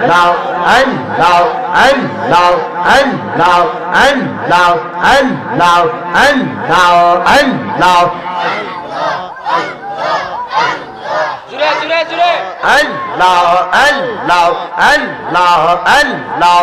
Allah, Allah, Allah, Allah, Allah, Allah, Allah, Allah. জুড়ে জুড়ে জুড়ে Allah, Allah, Allah, Allah.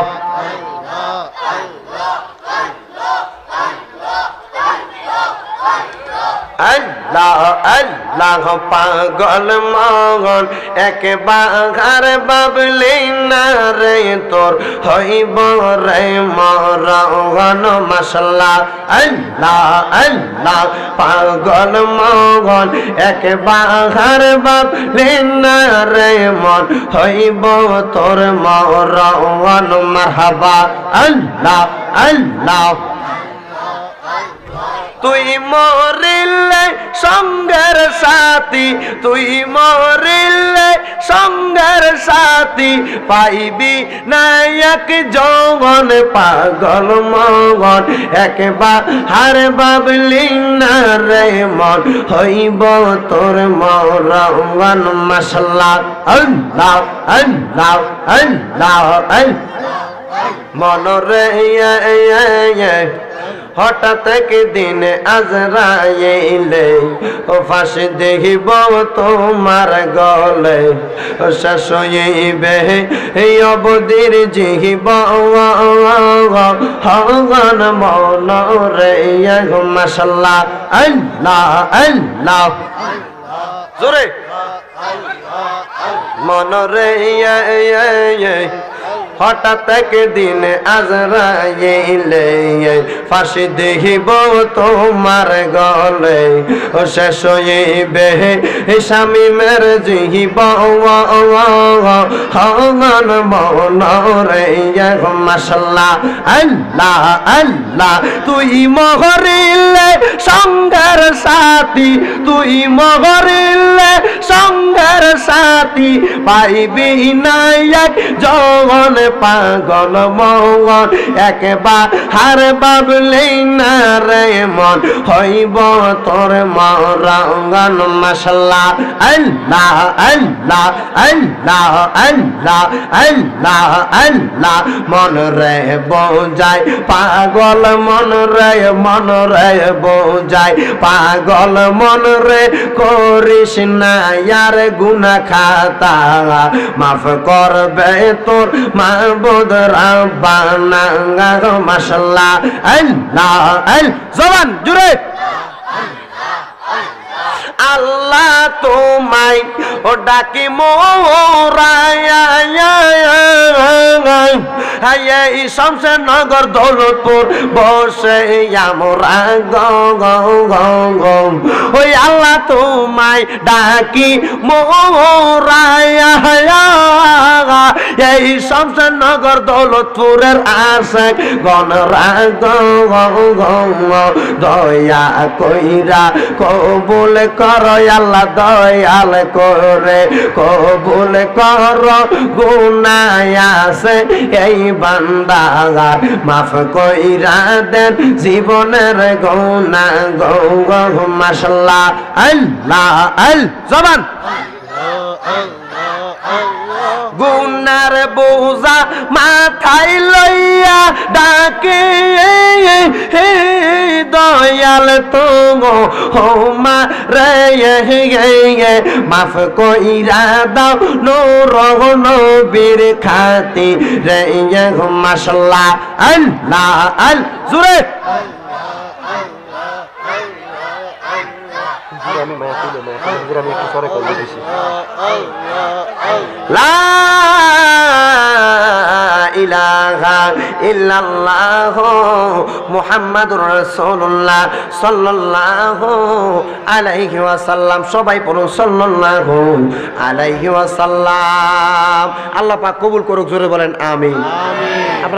Allah, Allah, পাগল মগন একবার বাবলি না রে তোর হইব রে মরণ মাশাআল্লাহ। Allah, Allah, পাগল মগন একবার বাবলি না রে মন হইব তোর মরণ মারহাবা। Allah, Allah, তুই মরিলে সঙ্গের সাথী, তুই মরিলে সঙ্গের সাথী পাইবি না এক যৌবন পাগল মগন একবার হার বাবলি না রে মন হইব তোর মরণ মাশাআল্লাহ। আল্লাহ, আল্লাহ, আল্লাহ, মনরে হঠাৎ একদিন আজরাইলে ও ফাঁসি দেখিব তোমার গলে শেষ হইবে এই অবধির জিহিব হগন মনরে মাশাআল্লাহ। আল্লাহ, আল্লাহ, জোরে মনরে হঠাৎ একদিন আজরাইলে ফাঁসি দেখিব তোমার গলে ও শেষ হইবে স্বামী মের জিহিব হগন মনরে মাশাআল্লাহ। আল্লাহ, আল্লাহ, তুই মহরিলে সঙ্গের সাথী, তুই মহরিলে সঙ্গের সাথী পাইবি না এক যৌবন পাগল মগন একবার হার বাবলি না রে মন হইব তোর মরণ মাশাআল্লাহ। আল্লাহ, আল্লাহ, আল্লাহ, আল্লাহ, আল্লাহ, আল্লাহ, মন রে বোঝায় পাগল মন রে বোঝায় পাগল মন রে করিস না ইয়ার গুনাহ খাতা মাফ করবে তোর মাবুদ রাব্বানা মাশাআল্লাহ। আল্লাহ, আল্লাহ, জবান জুড়ে আল্লাহ তোমায় ও ডাকি মোরায়া এই শামসের নগর দৌলতপুর বসে আমরা ওই আল্লাহ তোমায় ডাকি মোরায়া এই শামসের নগর দৌলতপুরের আশেক গণরা দয়া কইরা কবুল কর আল্লাহ দয়াল করে কবুল কর গুনাহ আছে এই বান্দা মাফ কইরা দেন জীবনের গুনাহ গো মাশাআল্লাহ। আল্লাহ, আল জবান গুনার বোঝা মাথায় লইয়া ডাকে দয়াল তো হোমা রে মাফ কইরা দাও নূর নবীর খাতি রে মাশাআল্লাহ। আল্লাহ, আল জুরে লা ইলাহা ইল্লাল্লাহ মুহাম্মাদুর রাসূলুল্লাহ সাল্লাল্লাহু আলাইহি ওয়াসাল্লাম। সবাই পড়ুন সাল্লাল্লাহু আলাইহি ওয়াসাল্লাম। আল্লাহ পাক কবুল করুক, জোরে বলেন আমিন।